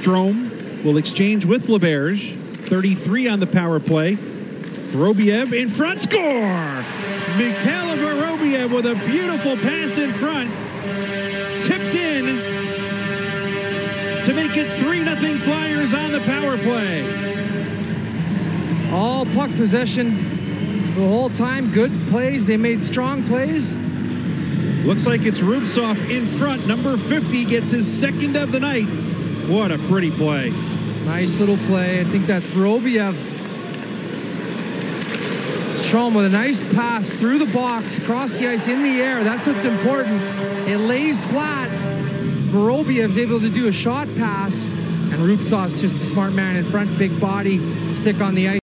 Strome will exchange with LeBerge. 33 on the power play. Vorobiev in front, score! Mikhail Vorobiev with a beautiful pass in front. Tipped in to make it 3-0 Flyers on the power play. All puck possession the whole time. Good plays. They made strong plays. Looks like it's Rubtsov in front. Number 50 gets his second of the night. What a pretty play. Nice little play. I think that's Vorobiev. Strome with a nice pass through the box, across the ice, in the air. That's what's important. It lays flat. Vorobiev's able to do a shot pass, and Rubtsov's just a smart man in front, big body, stick on the ice.